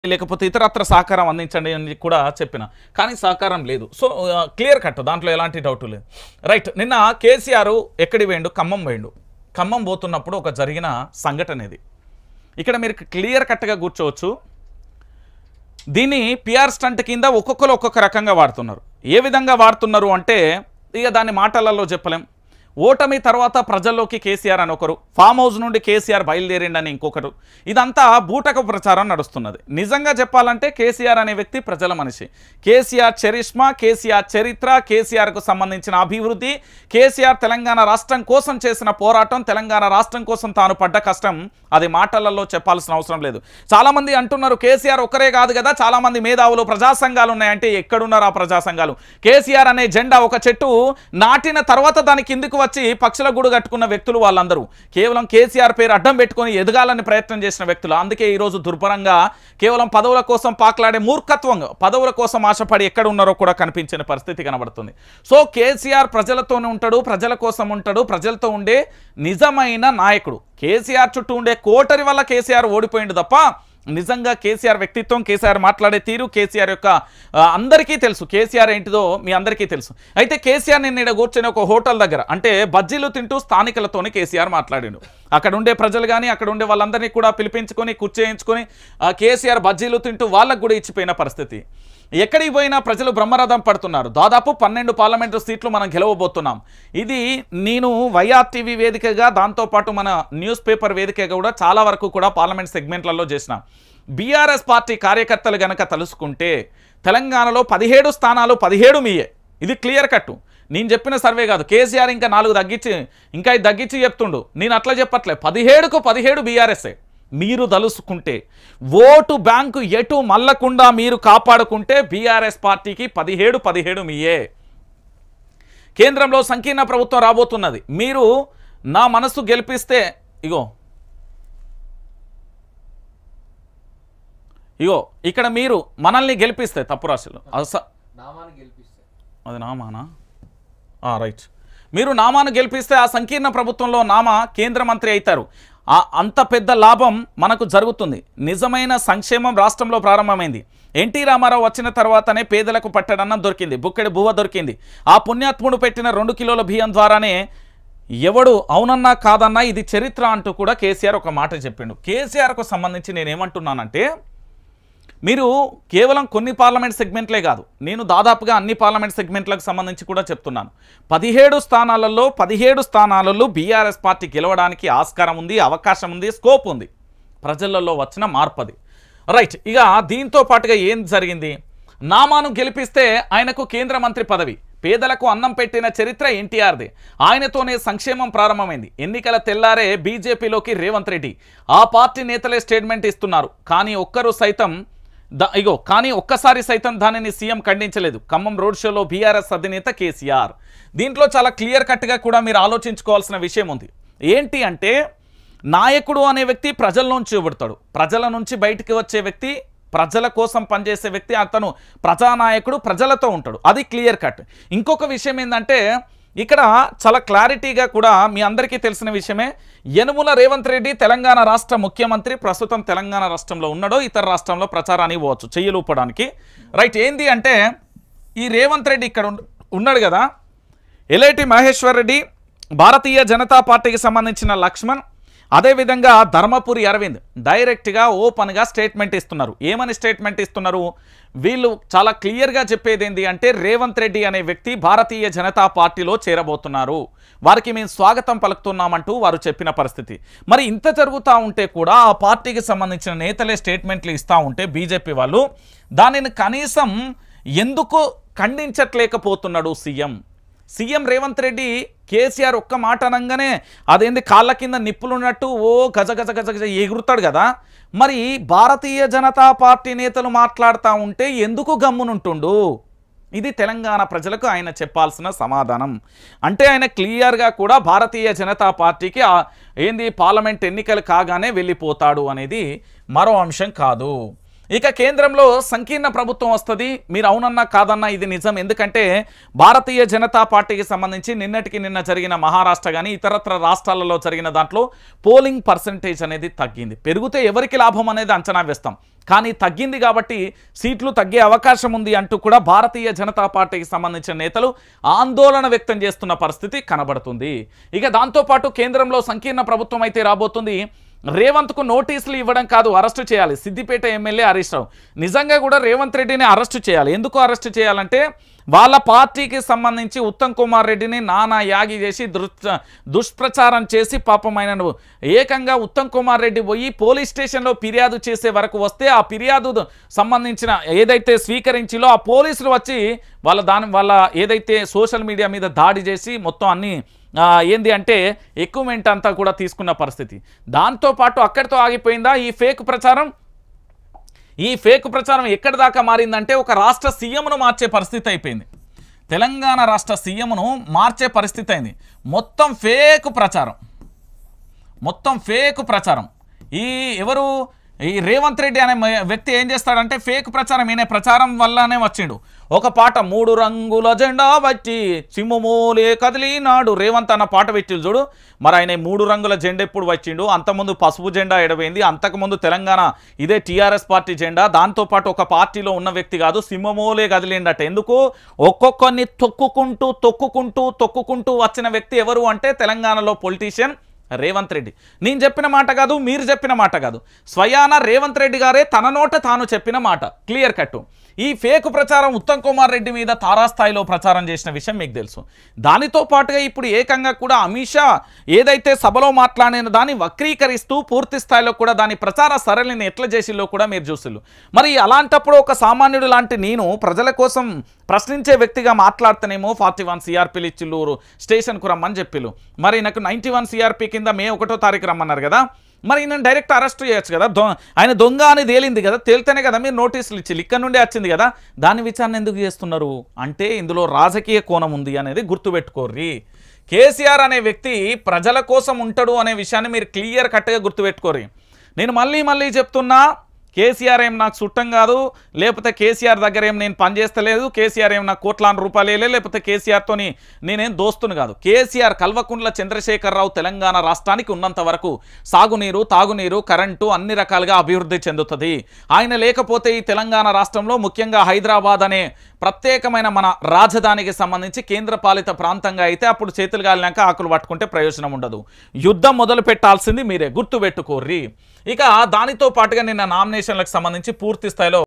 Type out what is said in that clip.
లేకపోతే ఇతరత్ర సహకారం అందించండి అని కూడా చెప్పిన, కానీ సహకారం లేదు. సో క్లియర్ కట్, దాంట్లో ఎలాంటి డౌట్ లేదు. రైట్, నిన్న కేసీఆర్ ఎక్కడి వేయండు? ఖమ్మం వేయండు. ఖమ్మం పోతున్నప్పుడు ఒక జరిగిన సంఘటన ఇది. ఇక్కడ మీరు క్లియర్ కట్గా కూర్చోవచ్చు. దీన్ని పిఆర్ స్టంట్ కింద ఒక్కొక్కరు ఒక్కొక్క రకంగా వాడుతున్నారు. ఏ విధంగా వాడుతున్నారు అంటే, ఇక దాన్ని మాటలలో చెప్పలేం. ఓటమి తర్వాత ప్రజల్లోకి కేసీఆర్ అని ఒకరు, ఫామ్ హౌస్ నుండి కేసీఆర్ బయలుదేరిండని ఇంకొకరు, ఇదంతా బూటక ప్రచారం నడుస్తున్నది. నిజంగా చెప్పాలంటే కేసీఆర్ అనే వ్యక్తి ప్రజల మనిషి. కేసీఆర్ చరిష్మా, కేసీఆర్ చరిత్ర, కేసీఆర్కు సంబంధించిన అభివృద్ధి, కేసీఆర్ తెలంగాణ రాష్ట్రం కోసం చేసిన పోరాటం, తెలంగాణ రాష్ట్రం కోసం తాను పడ్డ కష్టం, అది మాటలలో చెప్పాల్సిన అవసరం లేదు. చాలామంది అంటున్నారు కేసీఆర్ ఒక్కరే కాదు కదా, చాలామంది మేధావులు ప్రజా సంఘాలు ఉన్నాయంటే ఎక్కడున్నారు ఆ ప్రజా సంఘాలు? కేసీఆర్ అనే జెండా ఒక చెట్టు నాటిన తర్వాత దాని కిందికి వచ్చి పక్షుల గూడు కట్టుకున్న వ్యక్తులు వాళ్ళందరూ కేవలం కేసీఆర్ పేరు అడ్డం పెట్టుకొని ఎదగాలని ప్రయత్నం చేసిన వ్యక్తులు. అందుకే ఈరోజు దుర్భరంగా కేవలం పదవుల కోసం పాకులాడే మూర్ఖత్వంగా పదవుల కోసం ఆశపడి ఎక్కడ ఉన్నారో కూడా కనిపించిన పరిస్థితి కనబడుతుంది. సో కేసీఆర్ ప్రజలతోనే ఉంటాడు, ప్రజల కోసం ఉంటాడు, ప్రజలతో ఉండే నిజమైన నాయకుడు. కేసీఆర్ చుట్టూ ఉండే కోటరి వల్ల కేసీఆర్ ఓడిపోయింది తప్ప నిజంగా కేసీఆర్ వ్యక్తిత్వం, కేసీఆర్ మాట్లాడే తీరు, కేసీఆర్ యొక్క అందరికీ తెలుసు కేసీఆర్ ఏంటిదో మీ అందరికీ తెలుసు. అయితే కేసీఆర్ నిన్న కూర్చొని ఒక హోటల్ దగ్గర అంటే బజ్జీలు తింటూ స్థానికులతోనే కేసీఆర్ మాట్లాడిండు. అక్కడ ఉండే ప్రజలు కానీ అక్కడ ఉండే వాళ్ళందరినీ కూడా పిలిపించుకొని కూర్చేయించుకొని కేసీఆర్ బజ్జీలు తింటూ వాళ్ళకు కూడా ఇచ్చిపోయిన పరిస్థితి. ఎక్కడికి పోయినా ప్రజలు బ్రహ్మరథం పడుతున్నారు. దాదాపు 12 పార్లమెంటు సీట్లు మనం గెలవబోతున్నాం. ఇది నేను వైఆర్టీవీ వేదికగా, దాంతోపాటు మన న్యూస్ పేపర్ వేదికగా కూడా చాలా వరకు కూడా పార్లమెంట్ సెగ్మెంట్లలో చేసిన బీఆర్ఎస్ పార్టీ కార్యకర్తలు గనక తలుసుకుంటే తెలంగాణలో 17 స్థానాలు 17 మీయే. ఇది క్లియర్ కట్టు. నేను చెప్పిన సర్వే కాదు. కేసీఆర్ ఇంకా 4 తగ్గించి ఇంకా 5 తగ్గించి చెప్తుండు. నేను అట్లా చెప్పట్లే. 17కు 17 బీఆర్ఎస్ఏ. మీరు తలుసుకుంటే ఓటు బ్యాంకు ఎటు మల్లకుండా మీరు కాపాడుకుంటే బీఆర్ఎస్ పార్టీకి 17 మీయే. కేంద్రంలో సంకీర్ణ ప్రభుత్వం రాబోతున్నది. మీరు నా మనసు గెలిపిస్తే ఇగో ఇక్కడ మీరు మనల్ని గెలిపిస్తే తప్పు రాశులు అది నామానా రైట్, మీరు నామాను గెలిపిస్తే ఆ సంకీర్ణ ప్రభుత్వంలో నామా కేంద్ర మంత్రి అవుతారు. అంత పెద్ద లాభం మనకు జరుగుతుంది. నిజమైన సంక్షేమం రాష్ట్రంలో ప్రారంభమైంది. ఎన్టీ రామారావు వచ్చిన తర్వాతనే పేదలకు పట్టడన్నం దొరికింది, బుక్కెడి బువ్వ దొరికింది. ఆ పుణ్యాత్ముడు పెట్టిన 2 కిలోల బియ్యం ద్వారానే ఎవడు అవునన్నా కాదన్నా ఇది చరిత్ర అంటూ కూడా కేసీఆర్ ఒక మాట చెప్పిండు. కేసీఆర్కు సంబంధించి నేనేమంటున్నానంటే, మీరు కేవలం కొన్ని పార్లమెంట్ సెగ్మెంట్లే కాదు, నేను దాదాపుగా అన్ని పార్లమెంట్ సెగ్మెంట్లకు సంబంధించి కూడా చెప్తున్నాను. 17 స్థానాలలో బీఆర్ఎస్ పార్టీ గెలవడానికి ఆస్కారం ఉంది, అవకాశం ఉంది, స్కోప్ ఉంది. ప్రజలలో వచ్చిన మార్పది. రైట్, ఇక దీంతో పాటుగా ఏం జరిగింది? నామాను గెలిపిస్తే ఆయనకు కేంద్ర మంత్రి పదవి, పేదలకు అన్నం పెట్టిన చరిత్ర ఎన్టీఆర్ది. ఆయనతోనే సంక్షేమం ప్రారంభమైంది. ఎన్నికల తెల్లారే బీజేపీలోకి రేవంత్ రెడ్డి, ఆ పార్టీ నేతలే స్టేట్మెంట్ ఇస్తున్నారు. కానీ ఒక్కసారి సైతం దానిని సీఎం ఖండించలేదు. ఖమ్మం రోడ్ షోలో బీఆర్ఎస్ అధినేత కేసీఆర్. దీంట్లో చాలా క్లియర్ కట్గా కూడా మీరు ఆలోచించుకోవాల్సిన విషయం ఉంది. ఏంటి అంటే, నాయకుడు అనే వ్యక్తి ప్రజల నుంచి ఇవ్వడతాడు. ప్రజల నుంచి బయటికి వచ్చే వ్యక్తి, ప్రజల కోసం పనిచేసే వ్యక్తి, అతను ప్రజానాయకుడు, ప్రజలతో ఉంటాడు. అది క్లియర్ కట్. ఇంకొక విషయం ఏంటంటే, ఇక్కడ చాలా క్లారిటీగా కూడా మీ అందరికీ తెలిసిన విషయమే, యనుమల రేవంత్ రెడ్డి తెలంగాణ రాష్ట్ర ముఖ్యమంత్రి. ప్రస్తుతం తెలంగాణ రాష్ట్రంలో ఉన్నాడో ఇతర రాష్ట్రంలో ప్రచారానికి పోవచ్చు చెయ్యలూపడానికి. రైట్, ఏంది అంటే, ఈ రేవంత్ రెడ్డి ఇక్కడ ఉన్నాడు కదా, ఎల్ఐటి మహేశ్వర్ రెడ్డి, భారతీయ జనతా పార్టీకి సంబంధించిన లక్ష్మణ్, అదేవిధంగా ధర్మపురి అరవింద్ డైరెక్ట్గా ఓపెన్గా స్టేట్మెంట్ ఇస్తున్నారు. ఏమని స్టేట్మెంట్ ఇస్తున్నారు? వీళ్ళు చాలా క్లియర్గా చెప్పేది ఏంటి అంటే, రేవంత్ రెడ్డి అనే వ్యక్తి భారతీయ జనతా పార్టీలో చేరబోతున్నారు, వారికి మేము స్వాగతం పలుకుతున్నామంటూ వారు చెప్పిన పరిస్థితి. మరి ఇంత జరుగుతూ ఉంటే కూడా ఆ పార్టీకి సంబంధించిన నేతలే స్టేట్మెంట్లు ఇస్తూ ఉంటే బీజేపీ వాళ్ళు దానిని కనీసం ఎందుకు ఖండించట్లేకపోతున్నాడు సీఎం రేవంత్ రెడ్డి? కేసీఆర్ ఒక్క మాట అనగానే అదేంది కాళ్ళ కింద నిప్పులున్నట్టు గజ గజ గజ గజ ఎగురుతాడు కదా. మరి భారతీయ జనతా పార్టీ నేతలు మాట్లాడుతూ ఉంటే ఎందుకు గమ్మునుంటుండు? ఇది తెలంగాణ ప్రజలకు ఆయన చెప్పాల్సిన సమాధానం. అంటే ఆయన క్లియర్గా కూడా భారతీయ జనతా పార్టీకి పార్లమెంట్ ఎన్నికలు కాగానే వెళ్ళిపోతాడు అనేది మరో అంశం కాదు. ఇక కేంద్రంలో సంకీర్ణ ప్రభుత్వం వస్తుంది. మీరు అవునన్నా కాదన్నా ఇది నిజం. ఎందుకంటే భారతీయ జనతా పార్టీకి సంబంధించి నిన్నటికి నిన్న జరిగిన మహారాష్ట్ర కానీ ఇతరత్ర రాష్ట్రాలలో జరిగిన దాంట్లో పోలింగ్ పర్సంటేజ్ అనేది తగ్గింది. పెరిగితే ఎవరికి లాభం అనేది అంచనా వేస్తాం, కానీ తగ్గింది కాబట్టి సీట్లు తగ్గే అవకాశం ఉంది అంటూ కూడా భారతీయ జనతా పార్టీకి సంబంధించిన నేతలు ఆందోళన వ్యక్తం చేస్తున్న పరిస్థితి కనబడుతుంది. ఇక దాంతోపాటు కేంద్రంలో సంకీర్ణ ప్రభుత్వం అయితే రాబోతుంది. రేవంత్కు నోటీసులు ఇవ్వడం కాదు, అరెస్టు చేయాలి. సిద్దిపేట ఎమ్మెల్యే హరీష్ రావు నిజంగా కూడా రేవంత్ రెడ్డిని అరెస్టు చేయాలి. ఎందుకు అరెస్టు చేయాలంటే వాళ్ళ పార్టీకి సంబంధించి ఉత్తమ్ కుమార్ రెడ్డిని నానా యాగి చేసి దుష్ప్రచారం చేసి పాపం ఆయనను ఏకంగా ఉత్తమ్ కుమార్ రెడ్డి పోయి పోలీస్ స్టేషన్లో ఫిర్యాదు చేసే వరకు వస్తే ఆ ఫిర్యాదు సంబంధించిన ఏదైతే స్వీకరించిలో ఆ పోలీసులు వచ్చి వాళ్ళ ఏదైతే సోషల్ మీడియా మీద దాడి చేసి మొత్తం అన్ని ఏంది అంటే ఎక్విప్మెంట్ అంతా కూడా తీసుకున్న పరిస్థితి. దాంతోపాటు అక్కడితో ఆగిపోయిందా ఈ ఫేక్ ప్రచారం? ఈ ఫేక్ ప్రచారం ఎక్కడి దాకా మారిందంటే ఒక రాష్ట్ర సీఎంను మార్చే పరిస్థితి అయిపోయింది. తెలంగాణ రాష్ట్ర సీఎంను మార్చే పరిస్థితి అయింది. మొత్తం ఫేక్ ప్రచారం. ఎవరు ఈ రేవంత్ రెడ్డి అనే వ్యక్తి ఏం చేస్తాడంటే ఫేక్ ప్రచారం, ఈయన ప్రచారం వల్లనే వచ్చిండు. ఒక పాట 3 రంగుల జెండా బట్టి సింహమూలే కదిలినాడు రేవంత్ అన్న పాట పెట్టిండు చూడు. మరి ఆయన 3 రంగుల జెండా ఎప్పుడు వచ్చిండు? అంతకుముందు పసుపు జెండా ఎడబోయింది. అంతకుముందు తెలంగాణ ఇదే టీఆర్ఎస్ పార్టీ జెండా. దాంతోపాటు ఒక పార్టీలో ఉన్న వ్యక్తి కాదు, సింహమూలే కదిలిండట. ఎందుకు? ఒక్కొక్కరిని తొక్కుకుంటూ వచ్చిన వ్యక్తి ఎవరు అంటే తెలంగాణలో పొలిటీషియన్ రేవంత్ రెడ్డి. నేను చెప్పిన మాట కాదు, మీరు చెప్పిన మాట కాదు, స్వయాన రేవంత్ రెడ్డి గారే తన నోట తాను చెప్పిన మాట, క్లియర్ కట్. ఈ ఫేక్ ప్రచారం ఉత్తమ్ కుమార్ రెడ్డి మీద తారాస్థాయిలో ప్రచారం చేసిన విషయం మీకు తెలుసు. దానితో పాటుగా ఇప్పుడు ఏకంగా కూడా అమిత్ షా ఏదైతే సభలో మాట్లాడిన దాన్ని వక్రీకరిస్తూ పూర్తి స్థాయిలో కూడా దాని ప్రచార సరళిని ఎట్లా చేసిల్లో కూడా మీరు చూసిల్లు. మరి అలాంటప్పుడు ఒక సామాన్యుడు లాంటి నేను ప్రజల కోసం ప్రశ్నించే వ్యక్తిగా మాట్లాడుతూనేమో 41 సిఆర్పీలు ఇచ్చిల్లు, స్టేషన్కు రమ్మని చెప్పిల్లు. మరి నాకు 91 సిఆర్పీ కింద మే 1వ తారీఖు రమ్మన్నారు కదా, మరి నేను డైరెక్ట్ అరెస్ట్ చేయొచ్చు కదా. ఆయన దొంగ అని తేలింది కదా, తేలితేనే కదా మీరు నోటీసులు ఇచ్చి ఇక్కడ నుండే వచ్చింది కదా. దాని విచారణ ఎందుకు చేస్తున్నారు అంటే ఇందులో రాజకీయ కోణం ఉంది అనేది గుర్తుపెట్టుకోర్రి. కేసీఆర్ అనే వ్యక్తి ప్రజల కోసం ఉంటాడు అనే విషయాన్ని మీరు క్లియర్ కట్గా గుర్తుపెట్టుకోర్రి. నేను మళ్ళీ చెప్తున్నా, కేసీఆర్ ఏం నాకు చుట్టం కాదు, లేకపోతే కేసీఆర్ దగ్గర ఏం నేను పనిచేస్తలేదు, కేసీఆర్ ఏం నాకు కోట్లాది రూపాయలు లేకపోతే కేసీఆర్తోని నేనేం దోస్తును కాదు. కేసీఆర్ కల్వకుంట్ల చంద్రశేఖరరావు తెలంగాణ రాష్ట్రానికి ఉన్నంత వరకు సాగునీరు, తాగునీరు, కరెంటు అన్ని రకాలుగా అభివృద్ధి చెందుతుంది. ఆయన లేకపోతే ఈ తెలంగాణ రాష్ట్రంలో ముఖ్యంగా హైదరాబాద్ అనే ప్రత్యేకమైన మన రాజధానికి సంబంధించి కేంద్రపాలిత ప్రాంతంగా అయితే అప్పుడు చేతులు గాలినాక ఆకులు పట్టుకుంటే ప్రయోజనం ఉండదు. యుద్ధం మొదలు పెట్టాల్సింది మీరే, గుర్తుపెట్టుకోర్రి. ఇక దానితో పాటుగా నిన్న నామినేషన్లకు సంబంధించి పూర్తి స్థాయిలో